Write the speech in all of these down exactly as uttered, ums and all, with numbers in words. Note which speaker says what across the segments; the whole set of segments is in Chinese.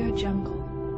Speaker 1: Audio Jungle.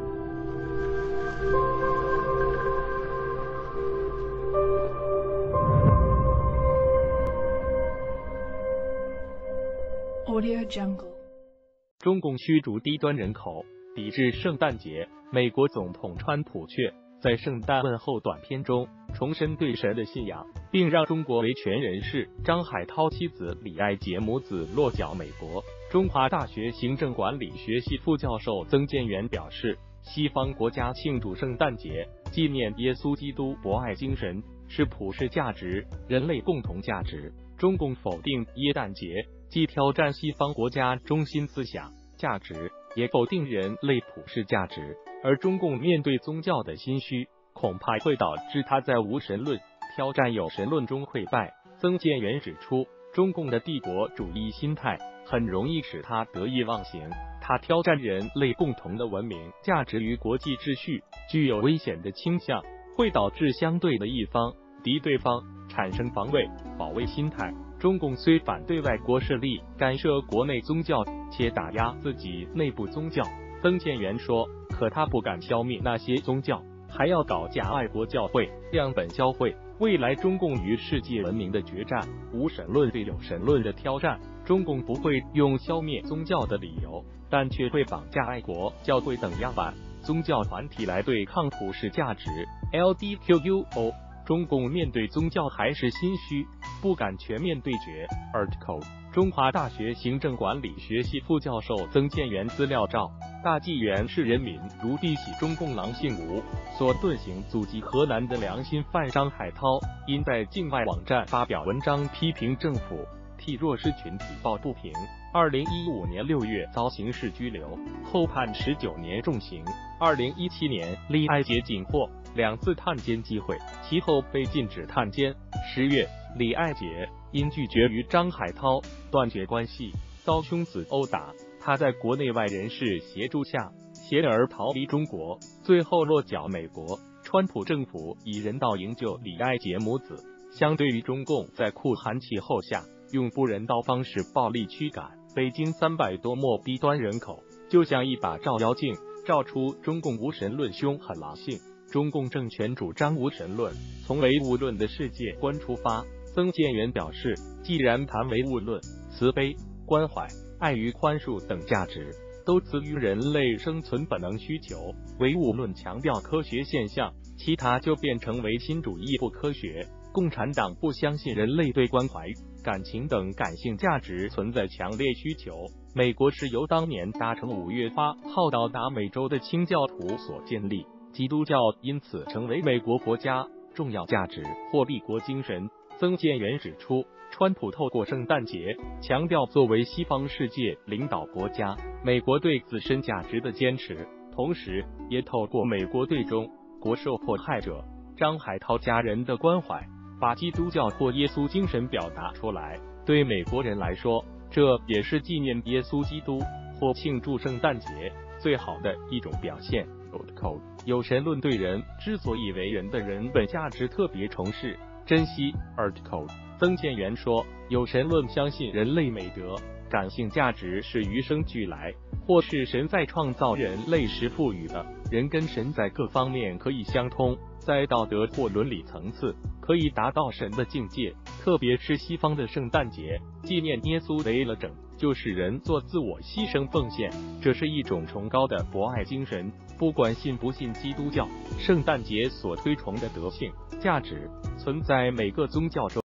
Speaker 1: Audio Jungle.
Speaker 2: 中共驱逐低端人口，抵制圣诞节。美国总统川普却在圣诞问候短片中重申对神的信仰，并让中国维权人士张海涛妻子李爱杰母子落脚美国。中华大学行政管理学系副教授曾建元表示，西方国家庆祝圣诞节，纪念耶稣基督博爱精神，是普世价值，人类共同价值。中共否定耶诞节，既挑战西方国家中心思想价值，也否定人类普世价值。而中共面对宗教的心虚，恐怕会导致他在无神论挑战有神论中溃败。曾建元指出，中共的帝国主义心态很容易使他得意忘形，他挑战人类共同的文明价值与国际秩序，具有危险的倾向，会导致相对的一方敌对方产生防卫保卫心态。中共虽反对外国势力干涉国内宗教，且打压自己内部宗教，曾建元说，可他不敢消灭那些宗教，还要搞假爱国教会、样本教会。未来中共与世界文明的决战，无神论对有神论的挑战，中共不会用消灭宗教的理由，但却会绑架爱国教会等样板宗教团体来对抗普世价值 L G B T Q。中共面对宗教还是心虚，不敢全面对决。Article 中华大学行政管理学系副教授曾建元资料照，大纪元是人民如地喜中共狼性无所遁形，阻击河南的良心犯张海涛，因在境外网站发表文章批评政府，替弱势群体抱不平。二零一五年六月遭刑事拘留，后判十九年重刑。二零一七年，李爱杰仅获两次探监机会，其后被禁止探监。十月，李爱杰因拒绝与张海涛断绝关系，遭兄子殴打。他在国内外人士协助下携而逃离中国，最后落脚美国。川普政府以人道营救李爱杰母子，相对于中共在酷寒气候下用不人道方式暴力驱赶北京三百多末低端人口，就像一把照妖镜，照出中共无神论凶狠狼性。中共政权主张无神论，从唯物论的世界观出发。曾建元表示，既然谈唯物论，慈悲、关怀、爱与宽恕等价值都赐予人类生存本能需求，唯物论强调科学现象，其他就变成唯心主义不科学。共产党不相信人类对关怀、感情等感性价值存在强烈需求。美国是由当年搭乘五月八号到达美洲的清教徒所建立，基督教因此成为美国国家重要价值或立国精神。曾建元指出，川普透过圣诞节强调作为西方世界领导国家，美国对自身价值的坚持，同时也透过美国对中国受迫害者张海涛家人的关怀，把基督教或耶稣精神表达出来。对美国人来说，这也是纪念耶稣基督或庆祝圣诞节最好的一种表现。有神论对人之所以为人的人本价值特别重视、珍惜。Article 曾建元说，有神论相信人类美德、感性价值是与生俱来，或是神在创造人类时赋予的。人跟神在各方面可以相通，在道德或伦理层次可以达到神的境界。特别是西方的圣诞节，纪念耶稣为了拯救世人做自我牺牲奉献，这是一种崇高的博爱精神。不管信不信基督教，圣诞节所推崇的德性价值存在每个宗教中。